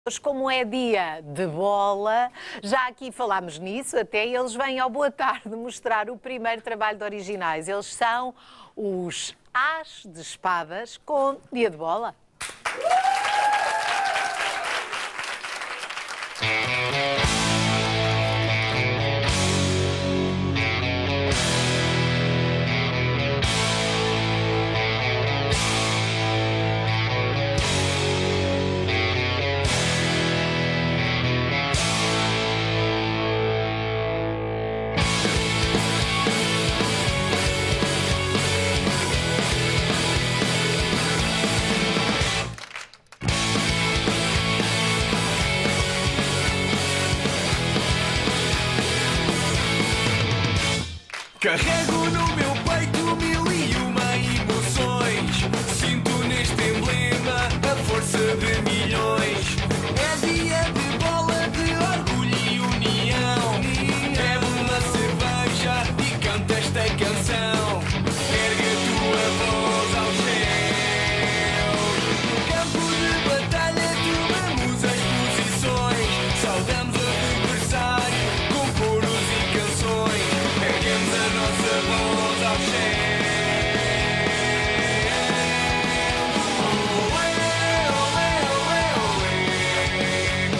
Hoje, como é dia de bola, já aqui falámos nisso, até eles vêm ao Boa Tarde mostrar o primeiro trabalho de originais. Eles são os As de Espadas com dia de bola. Carrego no meu peito mil e uma emoções. Sinto neste emblema a força de milhões. É dia de bola, de orgulho e união. Bebe uma cerveja e canta esta canção. Ergue a tua voz aos céus. No campo de batalha tomamos as posições. Saudamos o adversário com coros e canções. Erguemos a nossa voz ao céu. Olé, olé, olé, olé.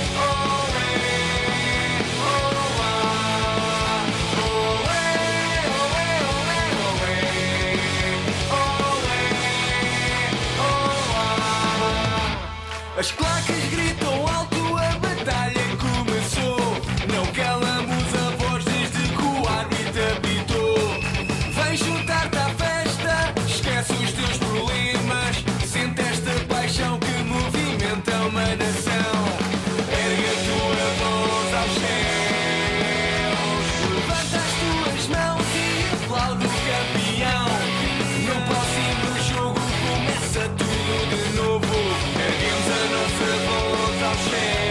Olé, olá. Olé, olé, olé, olé. Olé, olá. As claques gritam alto, a batalha começou. Não calamos a voz desde que o árbitro apitou. Vem juntar-te à festa, esquece os teus problemas. Sente esta paixão que movimenta uma nação. Ergue a tua voz aos céus. Levanta as tuas mãos e aplaude o campeão. No próximo jogo começa tudo de novo. Erguemos a nossa voz aos céus.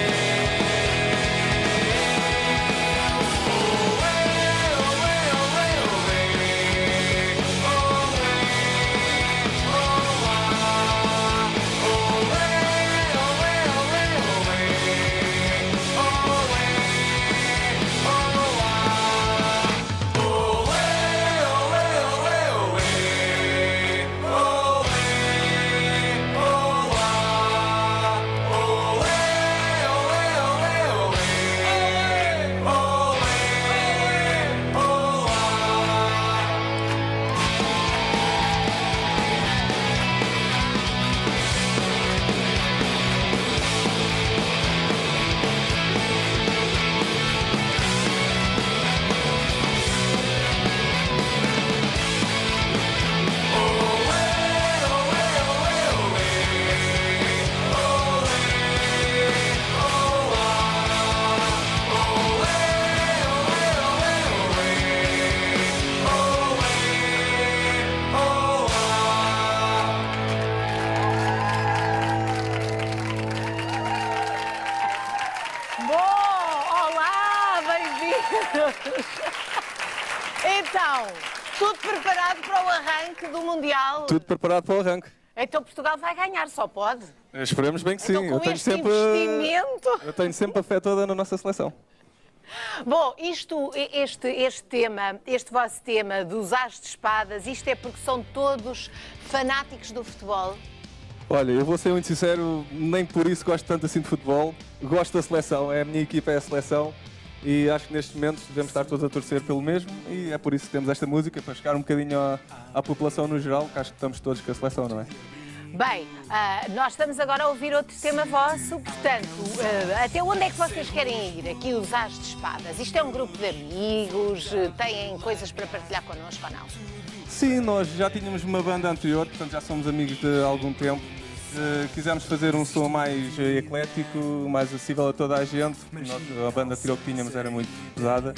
Então, tudo preparado para o arranque do Mundial? Tudo preparado para o arranque. Então Portugal vai ganhar, só pode? Esperemos bem que sim. Então, com este investimento... Eu tenho sempre a fé toda na nossa seleção. Bom, este tema, este vosso tema dos As de Espadas, isto é porque são todos fanáticos do futebol? Olha, eu vou ser muito sincero, nem por isso gosto tanto assim de futebol. Gosto da seleção, a minha equipa é a seleção. E acho que neste momento devemos estar todos a torcer pelo mesmo e é por isso que temos esta música, para chegar um bocadinho à população no geral, que acho que estamos todos com a seleção, não é? Bem, nós estamos agora a ouvir outro tema vosso, portanto, até onde é que vocês querem ir? Aqui os As de Espadas. Isto é um grupo de amigos, têm coisas para partilhar connosco ou não? Sim, nós já tínhamos uma banda anterior, portanto já somos amigos de algum tempo. Quisemos fazer um som mais eclético, mais acessível a toda a gente. A banda anterior que tínhamos era muito pesada.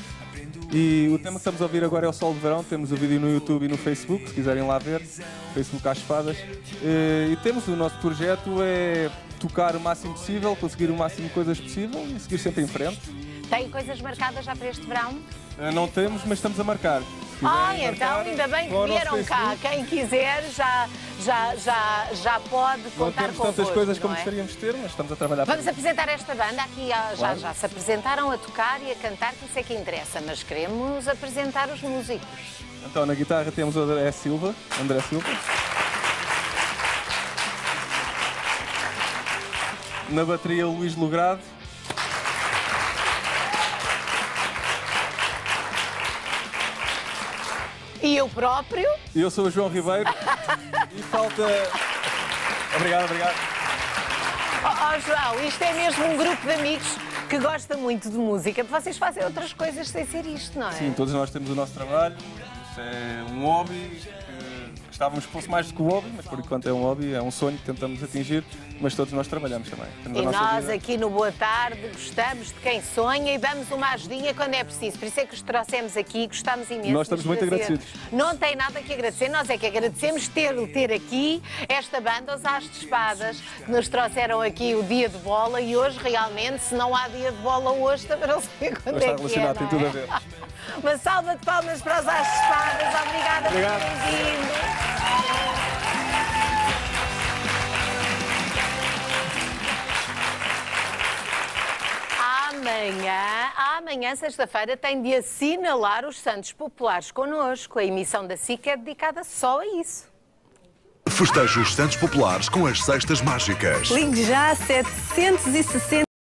E o tema que estamos a ouvir agora é o Sol de Verão. Temos o vídeo no YouTube e no Facebook, se quiserem lá ver. Facebook As Espadas. E temos o nosso projeto é tocar o máximo possível, conseguir o máximo de coisas possível e seguir sempre em frente. Tem coisas marcadas já para este verão? Não temos, mas estamos a marcar. Então ainda bem que vieram cá. Quem quiser já pode Não contar temos convosco, tantas coisas como não é? gostaríamos de ter, mas estamos a trabalhar para Vamos apresentar esta banda aqui, Claro. já se apresentaram a tocar e a cantar, que isso é que interessa, mas queremos apresentar os músicos. Então, na guitarra temos o André Silva. Na bateria, o Luís Logrado. E eu próprio. E eu sou o João Ribeiro. E falta... Obrigado. João, isto é mesmo um grupo de amigos que gosta muito de música. Vocês fazem outras coisas sem ser isto, não é? Sim, todos nós temos o nosso trabalho. Isto é um hobby que gostávamos que fosse mais do que um hobby, mas por enquanto é um hobby, é um sonho que tentamos atingir, mas todos nós trabalhamos também. Temos a E nossa nós vida. aqui no Boa Tarde gostamos de quem sonha e damos uma ajudinha quando é preciso. Por isso é que os trouxemos aqui, gostamos imenso. Nós estamos de muito trazer. agradecidos. Não tem nada que agradecer, nós é que agradecemos ter aqui esta banda, os As de Espadas, que nos trouxeram aqui o dia de bola e hoje realmente, se não há dia de bola hoje, também não sei quando Está é que é. relacionado, tem tudo a Não é? ver. Uma salva de palmas para os As de Espadas. Obrigada por Obrigado. terem vindo. Amanhã, sexta-feira, tem de assinalar os Santos Populares connosco. A emissão da SIC é dedicada só a isso. Festeje os Santos Populares com as Cestas Mágicas. Ligue já 760